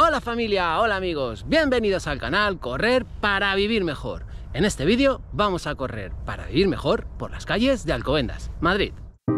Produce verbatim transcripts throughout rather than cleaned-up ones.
Hola familia, hola amigos, bienvenidos al canal Correr para Vivir Mejor. En este vídeo vamos a correr para vivir mejor por las calles de Alcobendas, Madrid.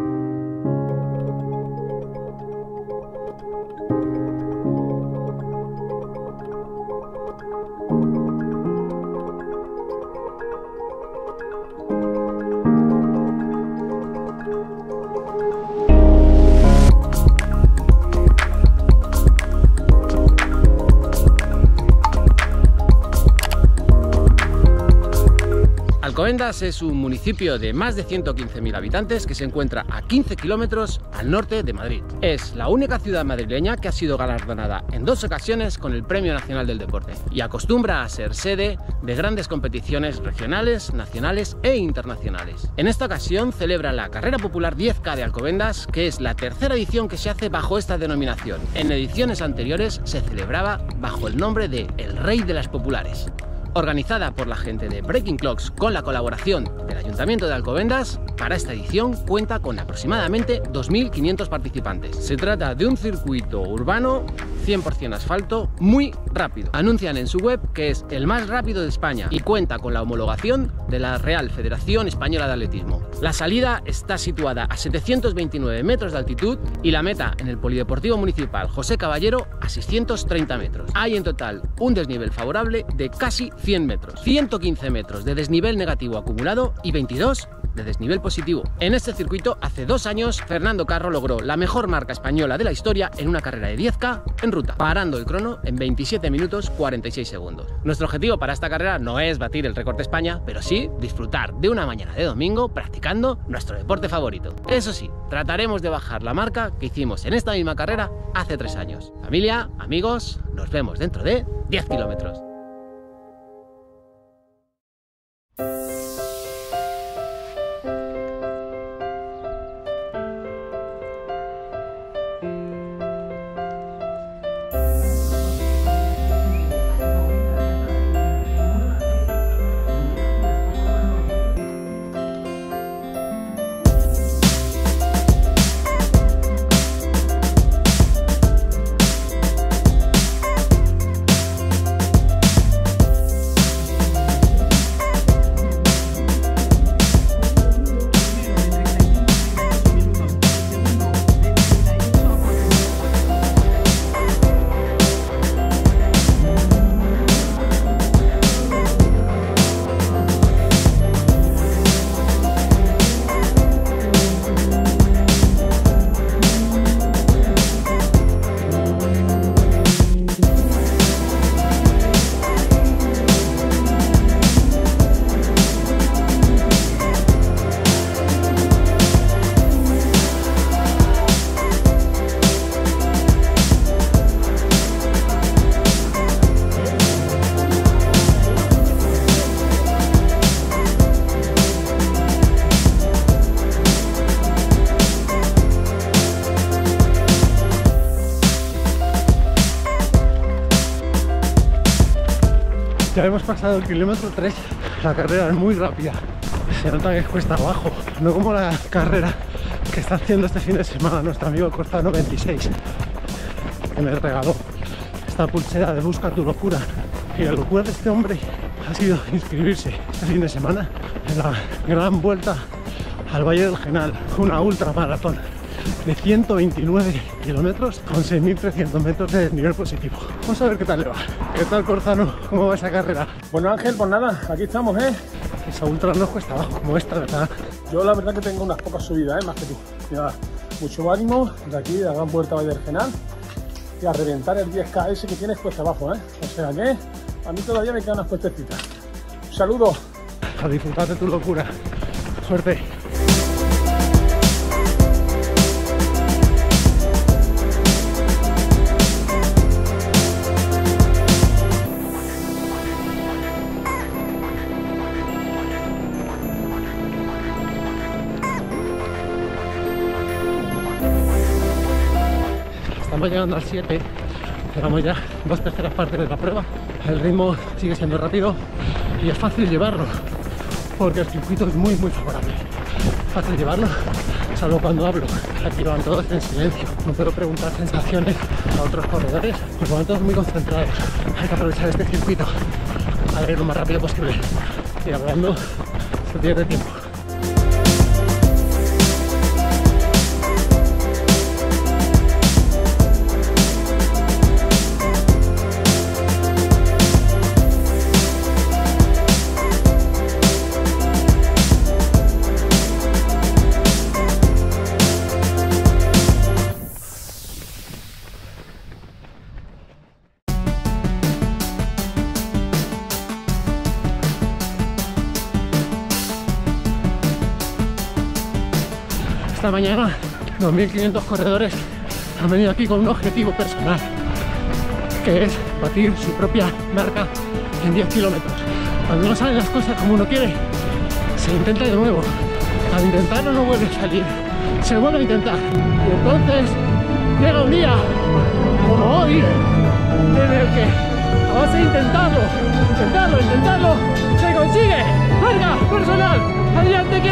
Alcobendas es un municipio de más de ciento quince mil habitantes que se encuentra a quince kilómetros al norte de Madrid. Es la única ciudad madrileña que ha sido galardonada en dos ocasiones con el Premio Nacional del Deporte y acostumbra a ser sede de grandes competiciones regionales, nacionales e internacionales. En esta ocasión celebra la Carrera Popular diez K de Alcobendas, que es la tercera edición que se hace bajo esta denominación. En ediciones anteriores se celebraba bajo el nombre de El Rey de las Populares. Organizada por la gente de Breaking Clocks con la colaboración del Ayuntamiento de Alcobendas, para esta edición cuenta con aproximadamente dos mil quinientos participantes. Se trata de un circuito urbano cien por cien asfalto muy rápido. Anuncian en su web que es el más rápido de España y cuenta con la homologación de la Real Federación Española de Atletismo. La salida está situada a setecientos veintinueve metros de altitud y la meta en el Polideportivo Municipal José Caballero a seiscientos treinta metros. Hay en total un desnivel favorable de casi cien metros, ciento quince metros de desnivel negativo acumulado y veintidós de desnivel positivo. En este circuito, hace dos años, Fernando Carro logró la mejor marca española de la historia en una carrera de diez K en ruta, parando el crono en veintisiete minutos cuarenta y seis segundos. Nuestro objetivo para esta carrera no es batir el récord de España, pero sí disfrutar de una mañana de domingo practicando nuestro deporte favorito. Eso sí, trataremos de bajar la marca que hicimos en esta misma carrera hace tres años. Familia, amigos, nos vemos dentro de diez kilómetros. Ya hemos pasado el kilómetro tres, la carrera es muy rápida, se nota que es cuesta abajo, no como la carrera que está haciendo este fin de semana nuestro amigo Corzano veintiséis, que me regaló esta pulsera de Busca tu locura. Y la locura de este hombre ha sido inscribirse este fin de semana en la gran vuelta al Valle del Genal, una ultramaratón de ciento veintinueve kilómetros con seis mil trescientos metros de desnivel positivo. Vamos a ver qué tal le va. ¿Qué tal, Corzano? ¿Cómo va esa carrera? Bueno, Ángel, pues nada, aquí estamos, ¿eh? Esa ultra no cuesta abajo como esta, ¿verdad? Yo la verdad que tengo unas pocas subidas, ¿eh? Más que tú. Ya, mucho ánimo de aquí, de la gran puerta Valle del Genal, y a reventar el diez K ese que tienes cuesta abajo, ¿eh? O sea que a mí todavía me quedan unas puestecitas. Un saludo. A disfrutar de tu locura. Suerte. Estamos llegando al siete, llevamos ya dos terceras partes de la prueba, el ritmo sigue siendo rápido y es fácil llevarlo porque el circuito es muy muy favorable, fácil llevarlo salvo cuando hablo. Aquí van todos en silencio, no puedo preguntar sensaciones a otros corredores, pues van todos muy concentrados. Hay que aprovechar este circuito para ir lo más rápido posible. Y hablando, se pierde tiempo. Esta mañana dos mil quinientos corredores han venido aquí con un objetivo personal, que es batir su propia marca en diez kilómetros. Cuando no salen las cosas como uno quiere, se intenta de nuevo. Al intentarlo no vuelve a salir, se vuelve a intentar. Y entonces llega un día, como hoy, en el que a base de intentarlo, intentarlo, intentarlo, se consigue marca personal. ¡Adelante!